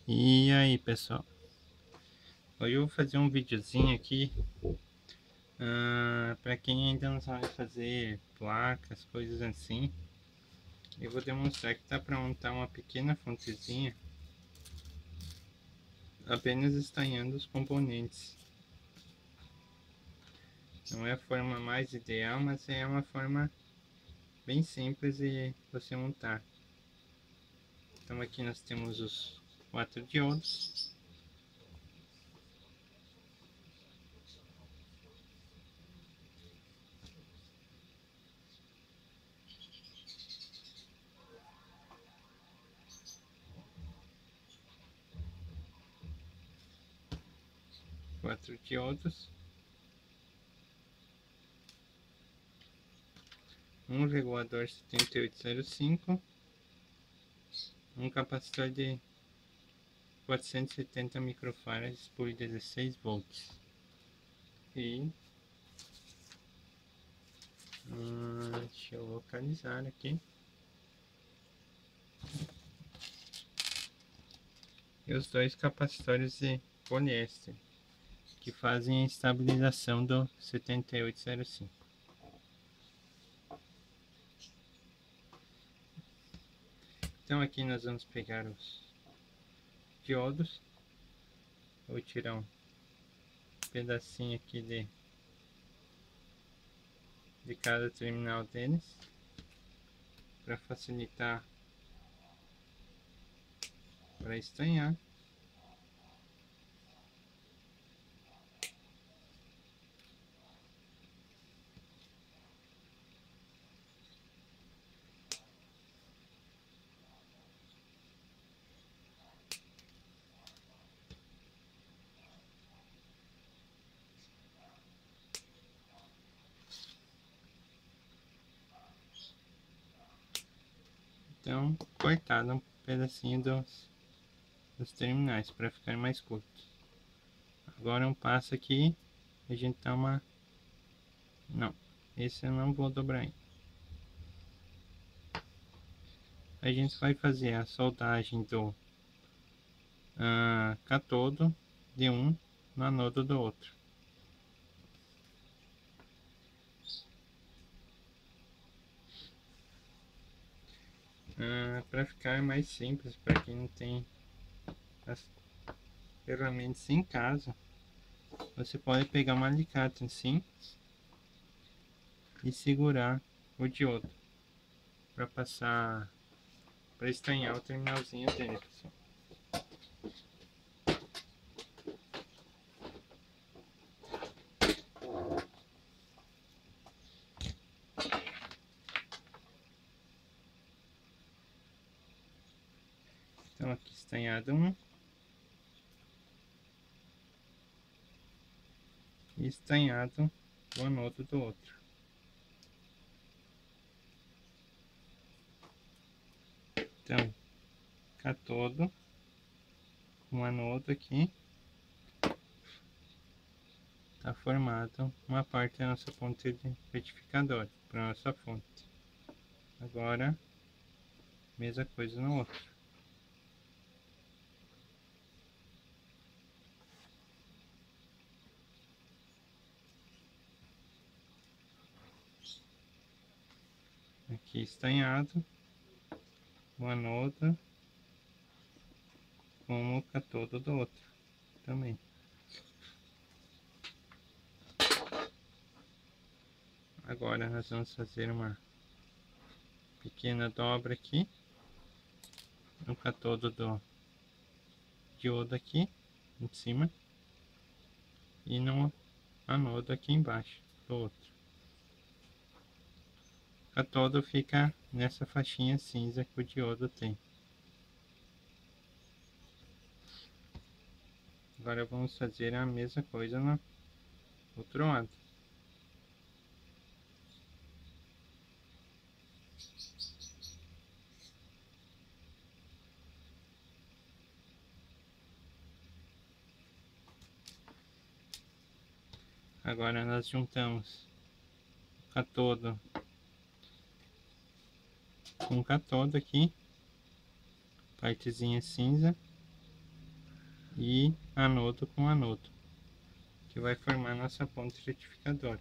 E aí, pessoal, hoje eu vou fazer um videozinho aqui para quem ainda não sabe fazer placas, coisas assim. Eu vou demonstrar que dá para montar uma pequena fontezinha apenas estanhando os componentes. Não é a forma mais ideal, mas é uma forma bem simples de você montar. Então aqui nós temos os 4 diodos. Um regulador 7805, um capacitor de 470 microfarads por 16 volts e deixa eu localizar aqui, e os dois capacitores de poliéster que fazem a estabilização do 7805. Então aqui nós vamos pegar os diodos. Vou tirar um pedacinho aqui de cada terminal deles para facilitar para estanhar. Então, cortado um pedacinho dos terminais para ficar mais curto. Agora um passo aqui, a gente dá uma... Não, esse eu não vou dobrar ainda. A gente vai fazer a soldagem do catodo de um no anodo do outro. Para ficar mais simples, para quem não tem as ferramentas em casa, você pode pegar um alicate assim e segurar o diodo para passar, para estanhar o terminalzinho dele, pessoal. Então aqui estanhado um e estanhado o anodo do outro. Então, catodo, um anodo aqui, está formado uma parte da nossa ponte de retificador para nossa fonte. Agora, mesma coisa no outro. Aqui estanhado, o anodo, como o catodo do outro também. Agora nós vamos fazer uma pequena dobra aqui no catodo do diodo aqui em cima e no anodo aqui embaixo do outro. O catodo fica nessa faixinha cinza que o diodo tem. Agora vamos fazer a mesma coisa no outro lado. Agora nós juntamos o catodo com o catodo aqui, partezinha cinza, e anodo com anodo, que vai formar nossa ponte retificadora.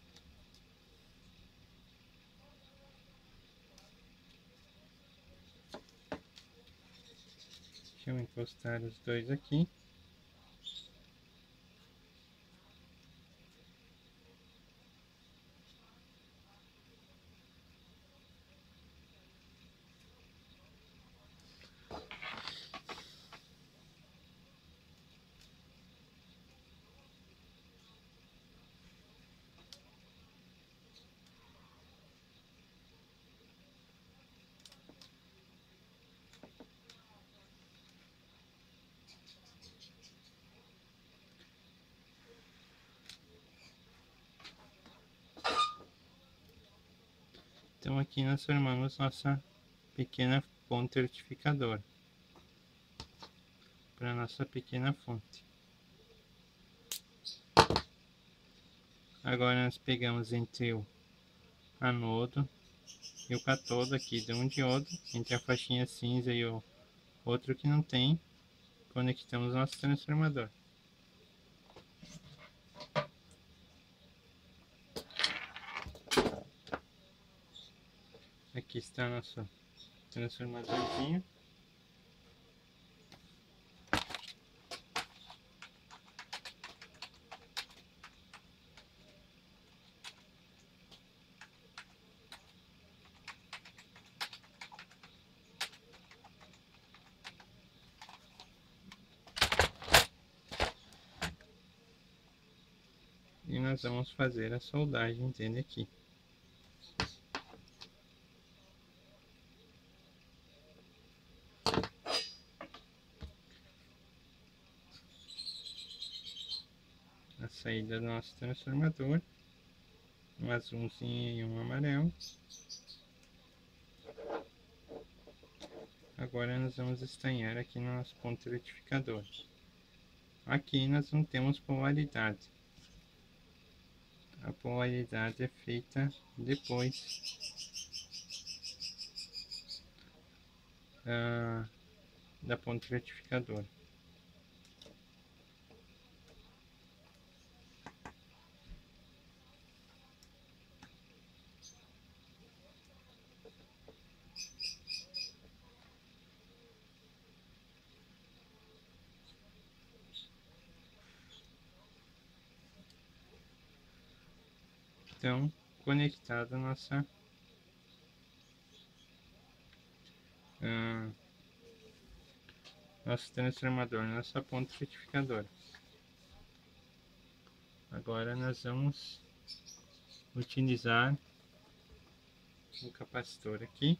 Deixa eu encostar os dois aqui. Então aqui nós formamos nossa pequena ponte retificadora para nossa pequena fonte. Agora nós pegamos entre o anodo e o cátodo aqui de um diodo, entre a faixinha cinza e o outro que não tem, conectamos nosso transformador. Aqui está nosso transformadorzinho. E nós vamos fazer a soldagem dele aqui. A saída do nosso transformador, um azulzinho e um amarelo. Agora nós vamos estanhar aqui no nosso ponto retificador. Aqui nós não temos polaridade. A polaridade é feita depois da ponte retificadora. Então, conectada nosso transformador, nossa ponte retificadora. Agora nós vamos utilizar um capacitor aqui,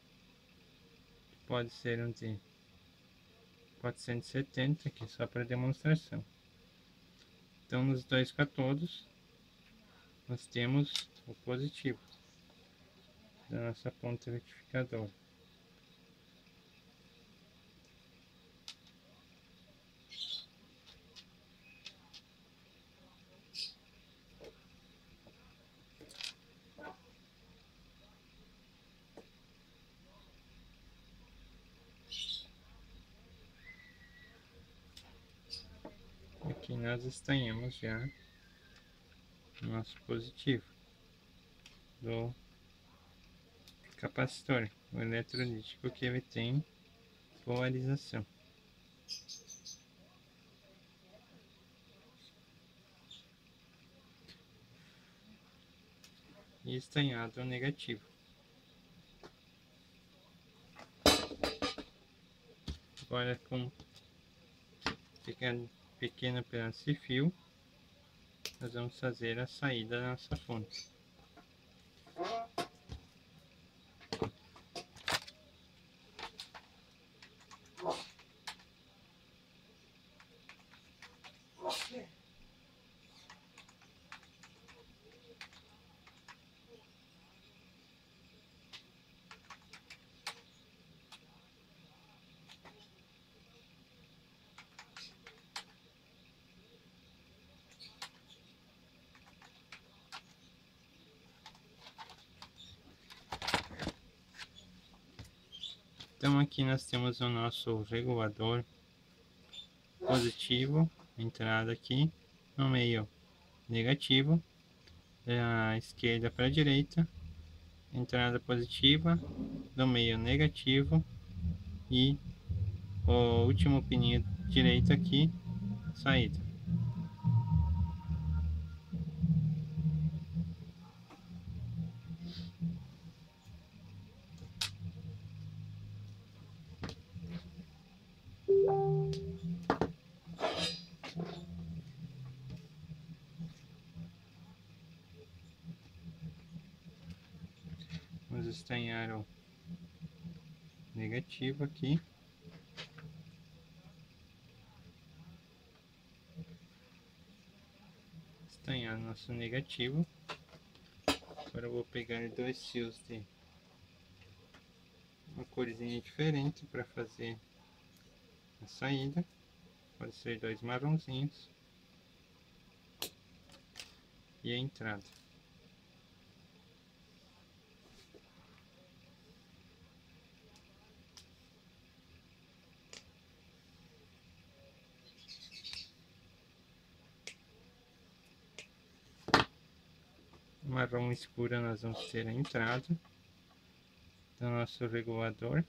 pode ser um de 470 aqui, só para demonstração. Então nos dois cátodos nós temos o positivo da nossa ponte retificadora. Aqui nós estanhamos já o nosso positivo do capacitor, o eletrolítico, que ele tem polarização. E estanhado o negativo. Agora com pequeno pedaço de fio, nós vamos fazer a saída da nossa fonte. Então aqui nós temos o nosso regulador positivo, entrada aqui, no meio negativo, da esquerda para a direita, entrada positiva, do meio negativo e o último pininho direito aqui, saída. Vamos estanhar o negativo aqui. Estanhar nosso negativo. Agora eu vou pegar dois fios de uma corzinha diferente para fazer a saída. Pode ser dois marronzinhos. E a entrada. Marrom escuro nós vamos ter a entrada do nosso regulador.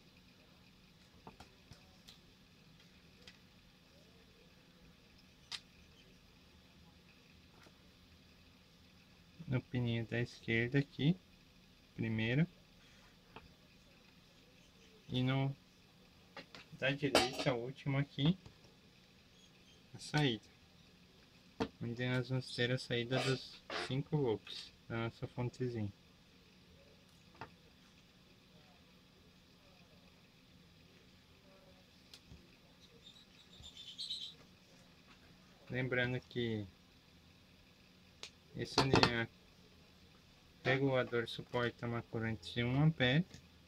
No pininho da esquerda aqui, primeiro. E no da direita, o último aqui, a saída. Onde nós vamos ter a saída dos 5 loops da nossa fontezinha. Lembrando que esse regulador suporta uma corrente de 1 ampere,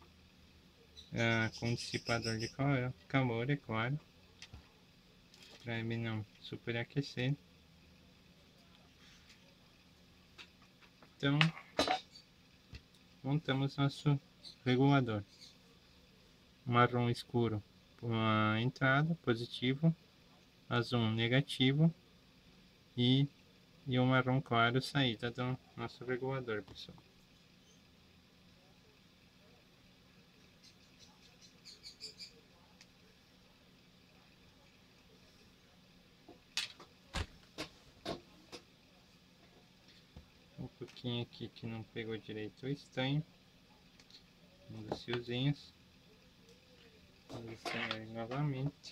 com dissipador de calor, é claro, para ele não superaquecer. Então, montamos nosso regulador. Marrom escuro para a entrada, positivo, azul negativo e o marrom claro saída do nosso regulador, pessoal. Um pouquinho aqui que não pegou direito o estanho, um dos fiozinhos. Vamos estanhar novamente.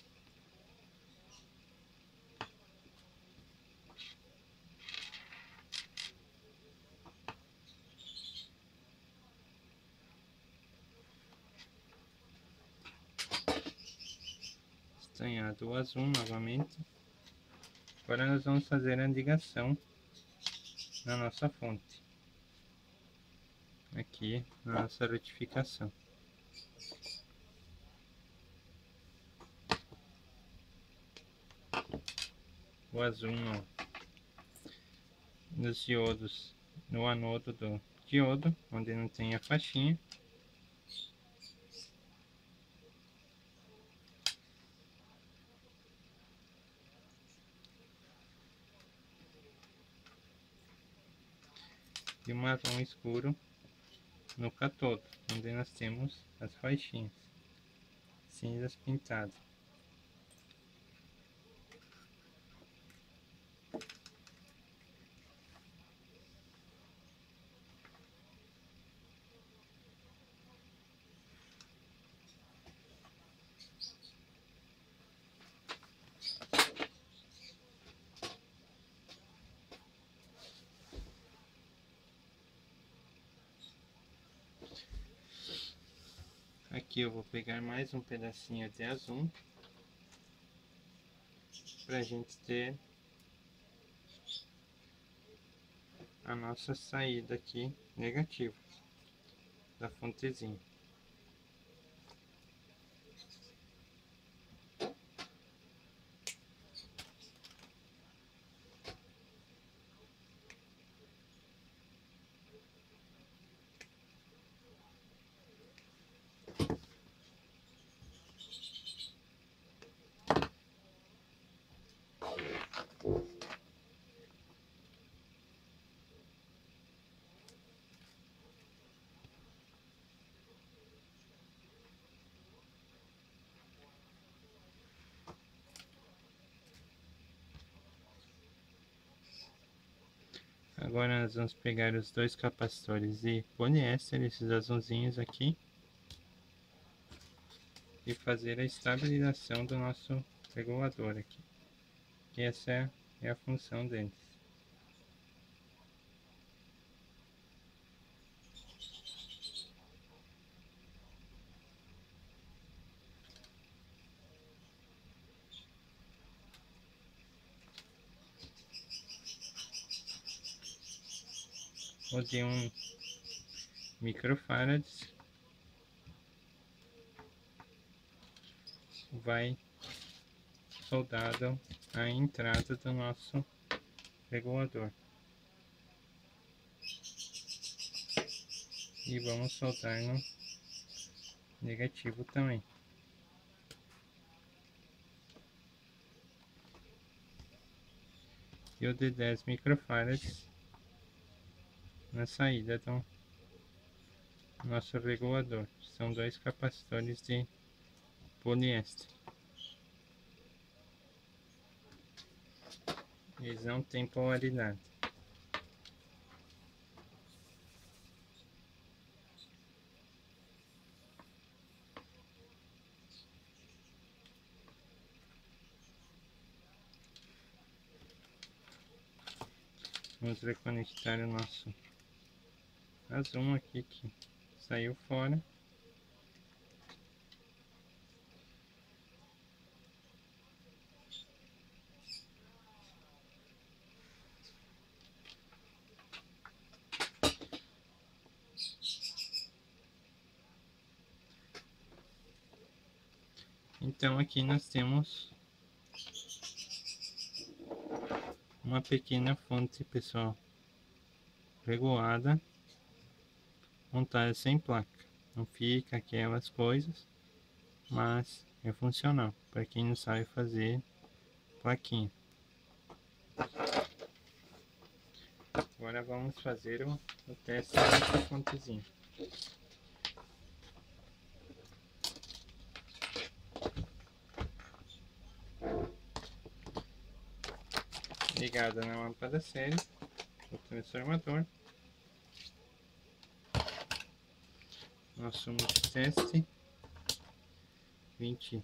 Estanhado o azul novamente. Agora nós vamos fazer a ligação na nossa fonte, aqui na nossa retificação. O azul nos diodos, no anodo do diodo, onde não tem a faixinha. E o marrom escuro no catodo, onde nós temos as faixinhas cinzas pintadas. Aqui eu vou pegar mais um pedacinho de azul para a gente ter a nossa saída aqui negativa da fontezinha. Agora nós vamos pegar os dois capacitores de poliéster, esses azulzinhos aqui, e fazer a estabilização do nosso regulador aqui, que essa é a função deles. O de 1 microfarad vai soldado à entrada do nosso regulador. E vamos soldar no negativo também. E o de 10 microfarads na saída do nosso regulador. São dois capacitores de poliéster. Eles não têm polaridade. Vamos reconectar o nosso azul aqui que saiu fora. Então aqui nós temos uma pequena fonte, pessoal, regulada, montada sem placa. Não fica aquelas coisas, mas é funcional para quem não sabe fazer plaquinha. Agora vamos fazer o teste dessa fontezinha. Ligada na lâmpada série, o transformador, nosso multiteste 20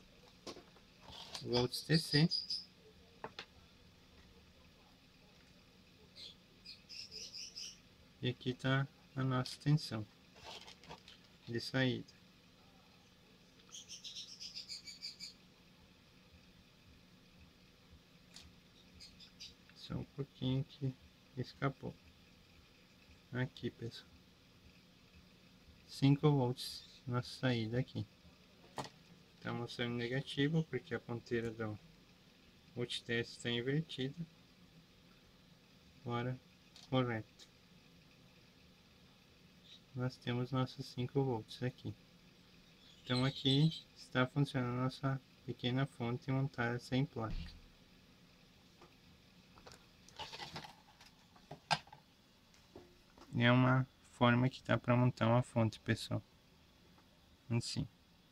volts DC, e aqui está a nossa tensão de saída. Só um pouquinho que escapou. Aqui, pessoal, 5 volts nossa saída aqui. Está mostrando negativo porque a ponteira do multiteste está invertida. Agora, correto. Nós temos nossos 5 volts aqui. Então aqui está funcionando nossa pequena fonte montada sem placa. É uma forma que dá para montar uma fonte, pessoal. Assim.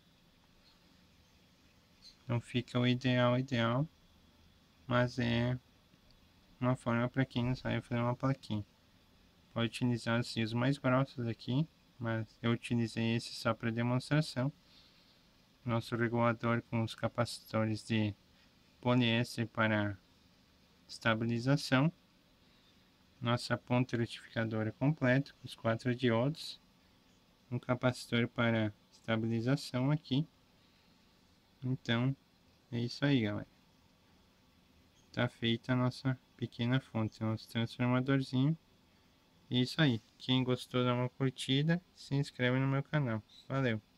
Não fica o ideal, mas é uma forma para quem não sabe fazer uma plaquinha. Pode utilizar os fios mais grossos aqui, mas eu utilizei esse só para demonstração. Nosso regulador com os capacitores de poliéster para estabilização. Nossa ponta retificadora completa, com os 4 diodos. Um capacitor para estabilização aqui. Então, é isso aí, galera. Tá feita a nossa pequena fonte, nosso transformadorzinho. É isso aí. Quem gostou, dá uma curtida, se inscreve no meu canal. Valeu!